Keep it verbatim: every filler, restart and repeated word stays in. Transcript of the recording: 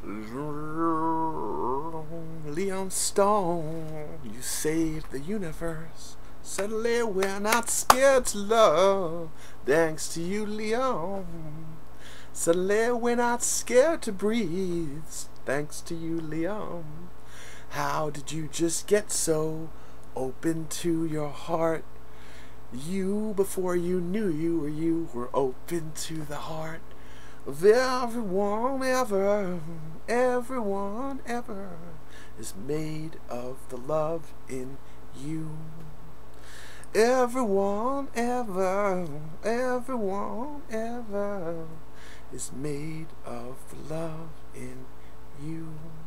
Leon Stone, you saved the universe. Suddenly we're not scared to love, thanks to you, Leon. Suddenly we're not scared to breathe, thanks to you, Leon. How did you just get so open to your heart? You, before you knew you were you, were open to the heart of everyone ever. Everyone ever is made of the love in you. Everyone ever, everyone ever is made of the love in you.